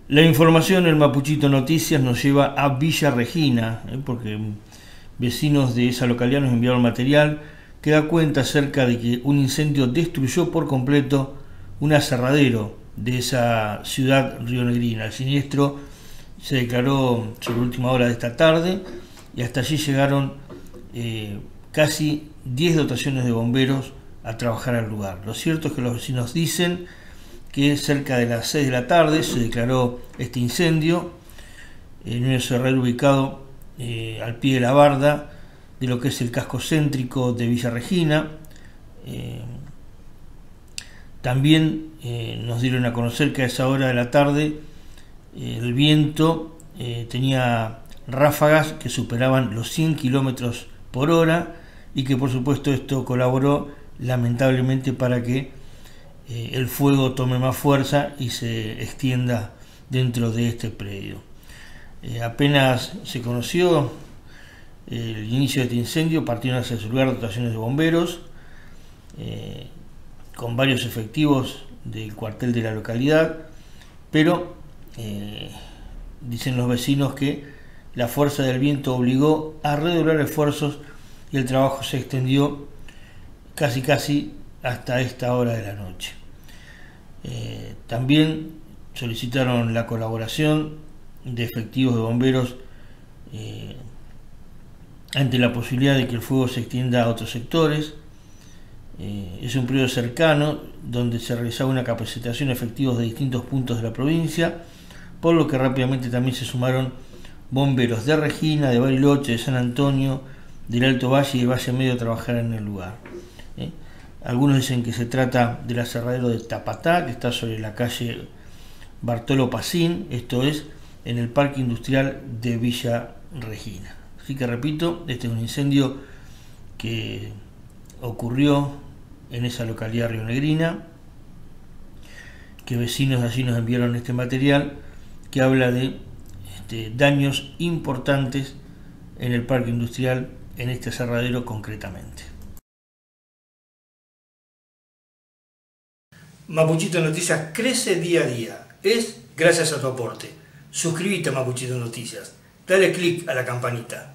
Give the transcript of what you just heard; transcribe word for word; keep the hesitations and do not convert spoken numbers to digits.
La información en Mapuchito Noticias nos lleva a Villa Regina, ¿eh? porque vecinos de esa localidad nos enviaron material que da cuenta acerca de que un incendio destruyó por completo un aserradero de esa ciudad rionegrina. El siniestro se declaró sobre la última hora de esta tarde y hasta allí llegaron eh, casi diez dotaciones de bomberos a trabajar al lugar. Lo cierto es que los vecinos dicen que cerca de las seis de la tarde se declaró este incendio en un aserradero ubicado eh, al pie de la barda de lo que es el casco céntrico de Villa Regina. Eh, también eh, nos dieron a conocer que a esa hora de la tarde eh, el viento eh, tenía ráfagas que superaban los cien kilómetros por hora y que por supuesto esto colaboró lamentablemente para que eh, el fuego tome más fuerza y se extienda dentro de este predio. Eh, apenas se conoció el inicio de este incendio, partieron hacia su lugar dotaciones de bomberos eh, con varios efectivos del cuartel de la localidad, pero eh, dicen los vecinos que la fuerza del viento obligó a redoblar esfuerzos y el trabajo se extendió casi casi hasta esta hora de la noche. Eh, también solicitaron la colaboración de efectivos de bomberos eh, ante la posibilidad de que el fuego se extienda a otros sectores. Eh, es un periodo cercano donde se realizaba una capacitación de efectivos de distintos puntos de la provincia, por lo que rápidamente también se sumaron bomberos de Regina, de Bariloche, de San Antonio, del Alto Valle y de Valle Medio a trabajar en el lugar. ¿Eh? Algunos dicen que se trata del aserradero de Tapatá, que está sobre la calle Bartolo Pacín, esto es en el Parque Industrial de Villa Regina. Así que repito, este es un incendio que ocurrió en esa localidad rionegrina, que vecinos de allí nos enviaron este material que habla de este, daños importantes en el Parque Industrial, en este aserradero concretamente. Mapuchito Noticias crece día a día. Es gracias a tu aporte. Suscríbete a Mapuchito Noticias. Dale click a la campanita.